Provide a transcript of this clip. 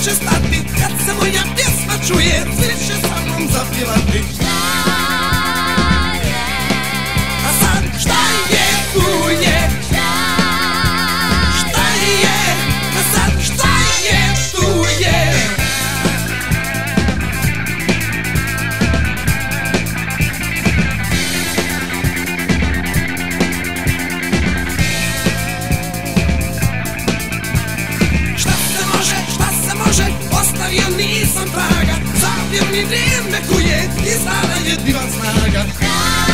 neće stati, kad se moja pjesma čuje, svi će sa mnom zapjevati. A sad šta je, tu je. Šta je, a sad šta je, tu je. Šta se može, ostavio nisam traga, zapjevni dim me kuje i sada je divan snaga.